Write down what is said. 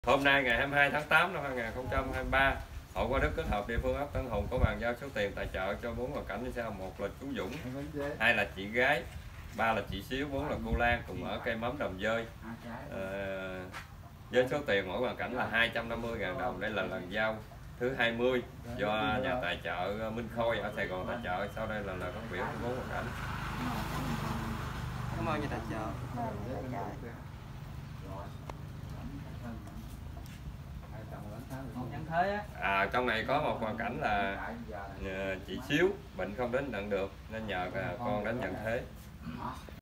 Hôm nay ngày 22 tháng 8 năm 2023, Hội Qua Đức kết hợp địa phương ấp Tân Hùng có bàn giao số tiền tài trợ cho 4 hoàn cảnh như sau: một là chú Dũng, hai là chị Gái, ba là chị Xíu, bốn là cô Lan cùng ở cây mắm Đầm Dơi. Với số tiền mỗi hoàn cảnh là 250.000 đồng. Đây là lần giao thứ 20 do nhà tài trợ Minh Khôi ở Sài Gòn tài trợ. Sau đây là lời phát biểu của 4 hoàn cảnh. Cảm ơn nhà tài trợ. Trong này có một hoàn cảnh là chị Xíu bệnh không đến nhận được nên nhờ con đến nhận thế.